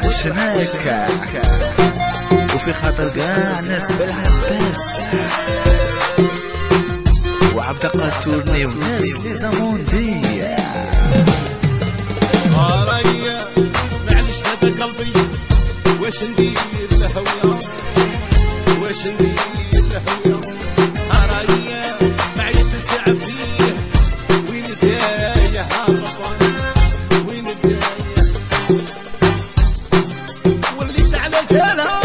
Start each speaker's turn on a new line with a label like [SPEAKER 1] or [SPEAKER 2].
[SPEAKER 1] وحشناك وفي خاطر كاع ناس بالعباس وعبد القاتورني وناس لي زاموندي.
[SPEAKER 2] رايا معليش هذا قلبي واش ندير لهويا واش ندير لهويا رايا معي تسع فيه وين دايا هربان وين دايا وليت على جالها